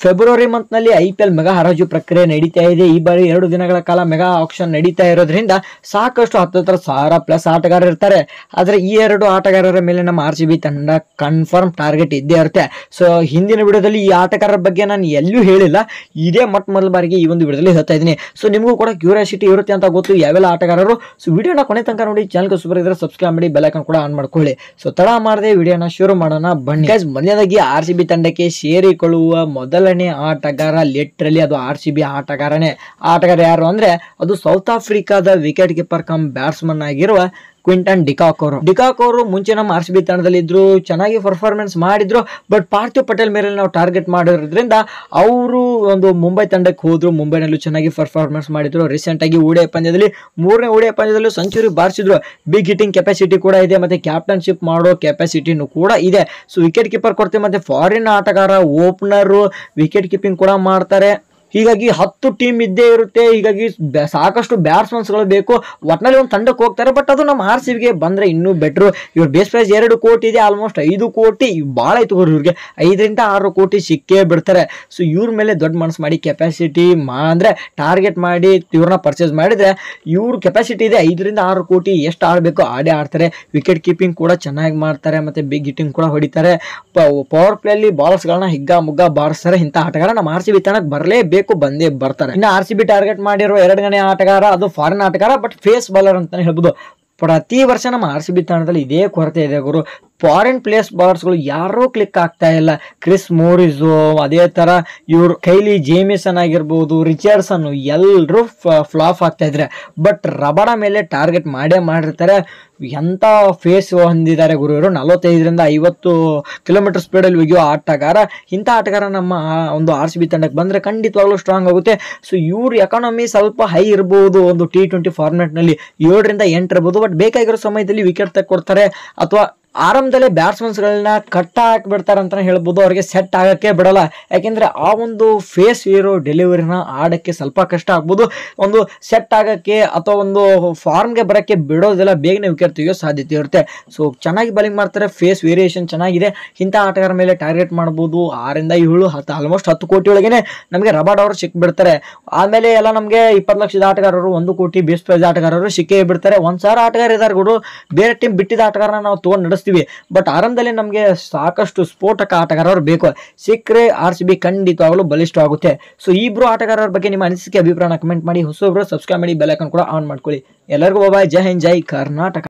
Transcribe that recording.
February month ನಲ್ಲಿ IPL mega ಹರಾಜು ಪ್ರಕ್ರಿಯೆ ನಡೀತಾ ಇದೆ. ಈ ಬಾರಿ 2 ದಿನಗಳ ಕಾಲ ಮೆಗಾ ಆಕ್ಷನ್ ನಡೀತಾ ಇರೋದ್ರಿಂದ ಸಾಕಷ್ಟು 10,000 ಪ್ಲಸ್ ಆಟಗಾರರು ಇರ್ತಾರೆ. ಆದ್ರೆ ಈ 2 ಆಟಗಾರರ ಮೇಲೆ ನಮ್ಮ RCB ತಂಡ ಕನ್ಫರ್ಮ್ ಟಾರ್ಗೆಟ್ ಇದ್ದೇ ಇರುತ್ತೆ. ಸೊ ಹಿಂದಿನ ವಿಡಿಯೋದಲ್ಲಿ ಈ ಆಟಗಾರರ ಬಗ್ಗೆ ನಾನು ಎಲ್ಲೂ ಹೇಳಿಲ್ಲ, ಇದೇ ಮೊದಲ ಬಾರಿಗೆ ಈ ಒಂದು ವಿಡಿಯೋದಲ್ಲಿ ಹೇಳ್ತಾ ಇದ್ದೀನಿ. ಸೊ ನಿಮಗೂ ಕೂಡ ಕ್ಯೂರಿಯಾಸಿಟಿ ಇರುತ್ತೆ ಅಂತ ಗೊತ್ತು ಯಾವೆಲ್ಲ ಆಟಗಾರರು. ಸೊ ವಿಡಿಯೋನ ಕೊನೆ ತನಕ ನೋಡಿ, ಚಾನಲ್ಗೆ ಸೂಪರ್ ಇದ್ರೆ ಸಬ್ಸ್ಕ್ರೈಬ್ ಮಾಡಿ, ಬೆಲ್ ಐಕಾನ್ ಕೂಡ ಆನ್ ಮಾಡ್ಕೊಳ್ಳಿ. ಸೊ ತಡ ಮಾಡದೆ ವಿಡಿಯೋನ ಶುರು ಮಾಡೋಣ ಬನ್ನಿ. ಗೈಸ್, ಮೊದಲನೇದಾಗಿ RCB ತಂಡಕ್ಕೆ ಸೇರಿಕೊಳ್ಳುವ ಮೊದಲನೇ ಆಟಗಾರ ಲಿಟ್ರಲಿ ಅದು RCB ಆಟಗಾರನೇ. ಆಟಗಾರ ಯಾರು ಅಂದ್ರೆ ಅದು ಸೌತ್ ಆಫ್ರಿಕಾದ ವಿಕೆಟ್ ಕೀಪರ್ ಕಮ್ ಬ್ಯಾಟ್ಸ್ಮನ್ ಆಗಿರುವ ಕ್ವಿಂಟನ್ ಡಿಕಾಕ್ ಅವರು ಮುಂಚೆ ನಮ್ಮ RCB ತಂಡದಲ್ಲಿ ಇದ್ರು, ಚೆನ್ನಾಗಿ ಪರ್ಫಾರ್ಮೆನ್ಸ್ ಮಾಡಿದ್ರು. ಬಟ್ ಪಾರ್ಥಿವ್ ಪಟೇಲ್ ಮೇಲೆ ನಾವು ಟಾರ್ಗೆಟ್ ಮಾಡಿರೋದ್ರಿಂದ ಅವರು ಒಂದು ಮುಂಬೈ ತಂಡಕ್ಕೆ ಹೋದ್ರು. ಮುಂಬೈನಲ್ಲೂ ಚೆನ್ನಾಗಿ ಪರ್ಫಾರ್ಮೆನ್ಸ್ ಮಾಡಿದ್ರು. ರೀಸೆಂಟ್ ಆಗಿ ODI ಪಂದ್ಯದಲ್ಲಿ 3ನೇ ODI ಪಂದ್ಯದಲ್ಲೂ ಸೆಂಚುರಿ ಬಾರಿಸಿದ್ರು. ಬಿಗ್ ಹಿಟ್ಟಿಂಗ್ ಕೆಪಾಸಿಟಿ ಕೂಡ ಇದೆ, ಮತ್ತೆ ಕ್ಯಾಪ್ಟನ್ಶಿಪ್ ಮಾಡೋ ಕೆಪಾಸಿಟಿನೂ ಕೂಡ ಇದೆ. ಸೊ ವಿಕೆಟ್ ಕೀಪರ್ ಕೊಡ್ತೀವಿ, ಮತ್ತೆ ಫಾರಿನ್ ಆಟಗಾರ, ಓಪನರ್, ವಿಕೆಟ್ ಕೀಪಿಂಗ್ ಕೂಡ ಮಾಡ್ತಾರೆ. ಹೀಗಾಗಿ 10 ಟೀಮ್ ಇದ್ದೇ ಇರುತ್ತೆ. ಹೀಗಾಗಿ ಸಾಕಷ್ಟು ಬ್ಯಾಟ್ಸ್ಮನ್ಸ್ಗಳು ಬೇಕು. ಒಟ್ನಲ್ಲಿ ಒಂದು ತಂಡಕ್ಕೆ ಹೋಗ್ತಾರೆ. ಬಟ್ ಅದು ನಮ್ಮ RCBಗೆ ಬಂದ್ರೆ ಇನ್ನೂ ಬೆಟ್ರು. ಇವ್ರ ಬೇಸ್ ಪ್ರೈಸ್ 2 ಕೋಟಿ ಇದೆ, ಆಲ್ಮೋಸ್ಟ್ 5 ಕೋಟಿ ಭಾಳ ಆಯ್ತು ಇವ್ರಿಗೆ. 5 ರಿಂದ 6 ಕೋಟಿ ಸಿಕ್ಕೇ ಬಿಡ್ತಾರೆ. ಸೊ ಇವ್ರ ಮೇಲೆ ದೊಡ್ಡ ಮನಸ್ಸು ಮಾಡಿ ಕೆಪಾಸಿಟಿ ಅಂದ್ರೆ ಟಾರ್ಗೆಟ್ ಮಾಡಿ ಇವ್ರನ್ನ ಪರ್ಚೇಸ್ ಮಾಡಿದ್ರೆ ಇವ್ರ ಕೆಪಾಸಿಟಿ ಇದೆ 5 ರಿಂದ 6 ಕೋಟಿ. ಎಷ್ಟು ಆಡಬೇಕು ಆಡೇ ಆಡ್ತಾರೆ. ವಿಕೆಟ್ ಕೀಪಿಂಗ್ ಕೂಡ ಚೆನ್ನಾಗಿ ಮಾಡ್ತಾರೆ, ಮತ್ತೆ ಬಿಗ್ ಹಿಟ್ಟಿಂಗ್ ಕೂಡ ಹೊಡಿತಾರೆ. ಪವರ್ ಪ್ಲೇ ಅಲ್ಲಿ ಬಾಲ್ಸ್ಗಳನ್ನ ಹಿಗ್ಗ ಮುಗ್ಗ ಬಾರಿಸ್ತಾರೆ. ಇಂಥ ಆಟಗಾರ ನಮ್ಮ RCB ತಂಡಕ್ಕೆ ಬರಲೇಬೇಕು, ಬಂದೇ ಬರ್ತಾರೆ. ಇನ್ನು RCB ಟಾರ್ಗೆಟ್ ಮಾಡಿರೋ 2ನೇ ಆಟಗಾರ ಅದು ಫಾರಿನ್ ಆಟಗಾರ, ಬಟ್ ಫೇಸ್ ಬಾಲರ್ ಅಂತಾನೆ ಹೇಳ್ಬೋದು. ಪ್ರತಿ ವರ್ಷ ನಮ್ಮ RCB ತಂಡದಲ್ಲಿ ಇದೇ ಕೊರತೆ ಇದೆ ಗುರು. ಫಾರಿನ್ ಪ್ಲೇಸ್ ಬಾಲರ್ಸ್ಗಳು ಯಾರೂ ಕ್ಲಿಕ್ ಆಗ್ತಾ ಇಲ್ಲ. ಕ್ರಿಸ್ ಮೋರಿಸು, ಅದೇ ತರ ಇವ್ರು ಕೈಲಿ ಜೇಮಿಸನ್ ಆಗಿರ್ಬೋದು, ರಿಚರ್ಡ್ಸನ್, ಎಲ್ಲರೂ ಫ್ಲಾಪ್ ಆಗ್ತಾ ಇದ್ರೆ. ಬಟ್ ರಬಡ ಮೇಲೆ ಟಾರ್ಗೆಟ್ ಮಾಡೇ ಮಾಡಿರ್ತಾರೆ. ಎಂತ ಫೇಸ್ ಹೊಂದಿದ್ದಾರೆ ಗುರು ಇವರು. 45 ರಿಂದ 50 ಕಿಲೋಮೀಟರ್ ಸ್ಪೀಡಲ್ಲಿ ಒಗೆಯೋ ಆಟಗಾರ. ಇಂಥ ಆಟಗಾರ ನಮ್ಮ ಒಂದು RCB ತಂಡಕ್ಕೆ ಬಂದ್ರೆ ಖಂಡಿತವಾಗ್ಲೂ ಸ್ಟ್ರಾಂಗ್ ಆಗುತ್ತೆ. ಸೊ ಇವ್ರ ಎಕಾನಮಿ ಸ್ವಲ್ಪ ಹೈ ಇರ್ಬೋದು. ಒಂದು T20 ಫಾರ್ಮೆಟ್ ನಲ್ಲಿ 7 ರಿಂದ 8 ಇರ್ಬೋದು. ಬಟ್ ಬೇಕಾಗಿರೋ ಸಮಯದಲ್ಲಿ ವಿಕೆಟ್ ತೆಕ್ಕೊಡ್ತಾರೆ, ಅಥವಾ ಆರಂಭದಲ್ಲೇ ಬ್ಯಾಟ್ಸ್ಮನ್ಸ್ಗಳನ್ನ ಕಟ್ಟ ಹಾಕಿಬಿಡ್ತಾರೆ ಅಂತಾನೆ ಹೇಳ್ಬೋದು. ಅವ್ರಿಗೆ ಸೆಟ್ ಆಗಕ್ಕೆ ಬಿಡಲ್ಲ. ಯಾಕೆಂದ್ರೆ ಆ ಒಂದು ಫೇಸ್ ಇರೋ ಡೆಲಿವರಿನ ಆಡಕ್ಕೆ ಸ್ವಲ್ಪ ಕಷ್ಟ ಆಗ್ಬೋದು. ಒಂದು ಸೆಟ್ ಆಗಕ್ಕೆ ಅಥವಾ ಒಂದು ಫಾರ್ಮ್ಗೆ ಬರೋಕ್ಕೆ ಬಿಡೋದಿಲ್ಲ, ಬೇಗನೆ ವಿಕೆಟ್ ತೆಗೆಯೋ ಸಾಧ್ಯತೆ ಇರುತ್ತೆ. ಸೊ ಚೆನ್ನಾಗಿ ಬೌಲಿಂಗ್ ಮಾಡ್ತಾರೆ, ಫೇಸ್ ವೇರಿಯೇಷನ್ ಚೆನ್ನಾಗಿದೆ. ಇಂಥ ಆಟಗಾರ ಮೇಲೆ ಟಾರ್ಗೆಟ್ ಮಾಡ್ಬೋದು. 6 ರಿಂದ 7 ಆಲ್ಮೋಸ್ಟ್ 10 ಕೋಟಿ ಒಳಗೇನೆ ನಮಗೆ ರಬಾಡ್ ಅವರು ಸಿಕ್ಬಿಡ್ತಾರೆ. ಆಮೇಲೆ ಎಲ್ಲ ನಮಗೆ 20 ಲಕ್ಷದ ಆಟಗಾರರು, 1 ಕೋಟಿ ಬೇಸ್ ಪ್ರೈಸ್ ಆಟಗಾರರು ಸಿಕ್ಕೇ ಬಿಡ್ತಾರೆ. 1,000 ಆಟಗಾರ ಇದ್ದಾರೆ ಗುರು. ಬೇರೆ ಟೀಮ್ ಬಿಟ್ಟಿದ್ದ ಆಟಗಾರನ ನಾವು ತಗೊಂಡು ನಡೆಸ್ತೀವಿ. ಬಟ್ ಆರಂಭದಲ್ಲಿ ನಮಗೆ ಸಾಕಷ್ಟು ಸ್ಫೋಟಕ ಆಟಗಾರರು ಬೇಕು. ಸಿಕ್ಕರೆ RCB ಖಂಡಿತವಾಗಲೂ ಬಲಿಷ್ಠವಾಗುತ್ತೆ. ಸೊ ಇಬ್ರು ಆಟಗಾರರ ಬಗ್ಗೆ ನಿಮ್ಮ ಅನಿಸಿಕೆ ಅಭಿಪ್ರಾಯ ಕಮೆಂಟ್ ಮಾಡಿ. ಹೊಸಬ್ರು ಸಬ್ಸ್ಕ್ರೈಬ್ ಮಾಡಿ, ಬೆಲ್ ಐಕಾನ್ ಕೂಡ ಆನ್ ಮಾಡ್ಕೊಳ್ಳಿ. ಎಲ್ಲರಿಗೂ ಬಾಯ್, ಜೈ ಹಿಂದ್, ಜೈ ಕರ್ನಾಟಕ.